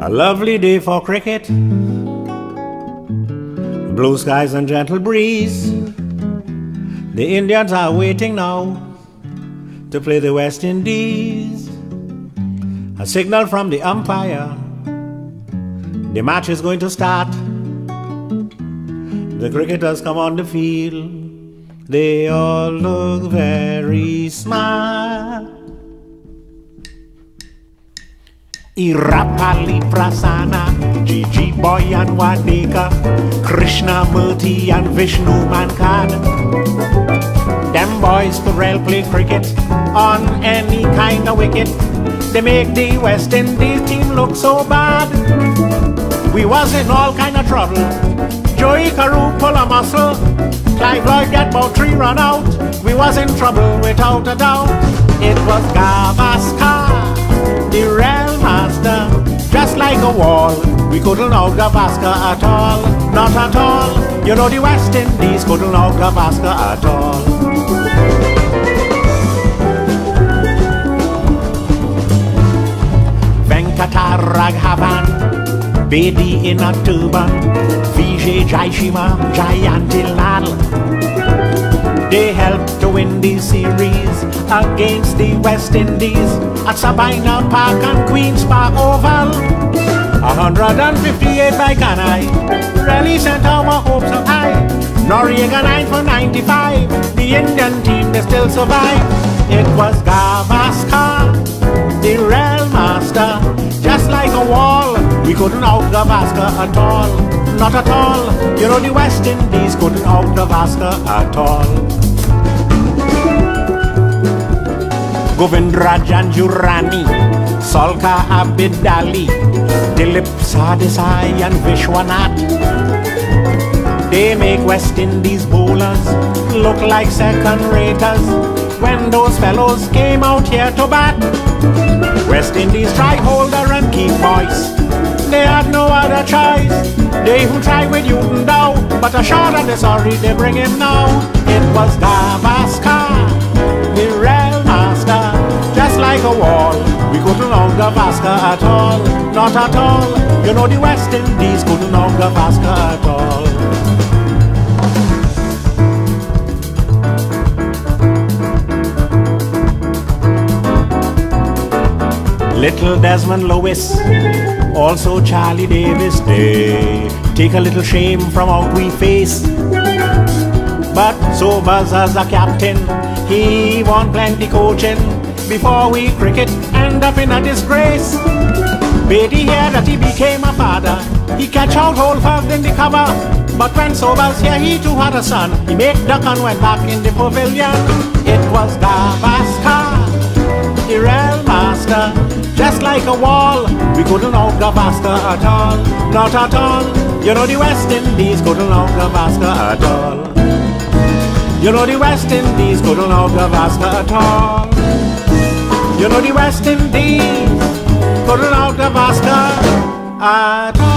A lovely day for cricket, blue skies and gentle breeze. The Indians are waiting now to play the West Indies. A signal from the umpire, the match is going to start. The cricketers come on the field, they all look very smart. Irapali Prasanna, Gigi Boy and Wadeka, Krishna Murthy and Vishnu Mankad. Them boys could well play cricket on any kind of wicket. They make the West Indies team look so bad. We was in all kind of trouble. Joey Carew pull a muscle, Clive Lloyd get about 3 run out. We was in trouble without a doubt. It was Gavaskar, the real master, just like a wall. We couldn't out Gavaskar at all, not at all. You know the West Indies couldn't out Gavaskar at all. Venkataraghavan, Bedi in a turban, Vijay Jaishima, Jayantilal. They helped to win the series against the West Indies at Sabina Park and Queen's Park Oval. 158 by Ganai really sent our hopes up high. Noriega 9 for 95, the Indian team they still survive. It was Gavaskar, the real master, just like a wall. We couldn't out Gavaskar at all, not at all. You know the West Indies couldn't out Gavaskar at all. Govindra Janjurani, Salka Abidali, Dilip Sadesai and Vishwanath. They make West Indies bowlers look like second-raters when those fellows came out here to bat. West Indies try holder and keep voice, they had no other choice. They who tried with Newton Dow, but a shot and they're sorry they bring him now. It was Gavaskar, the real master, just like a wall. We couldn't out Gavaskar at all, not at all. You know the West Indies couldn't out Gavaskar at all. Little Desmond Lewis, also Charlie Davis, they take a little shame from out we face. But Sobers as a captain, he want plenty coaching before we cricket end up in a disgrace. Beatty here that he became a father, he catch out Holford in the cover. But when Sobers here, he too had a son, he made duck and went back in the pavilion. It was Gavaskar, the real master, just like a wall. We couldn't out Gavaskar at all, not at all. You know the West Indies couldn't out Gavaskar at all. You know the West Indies couldn't out Gavaskar at all. You know the West Indies couldn't out Gavaskar at all.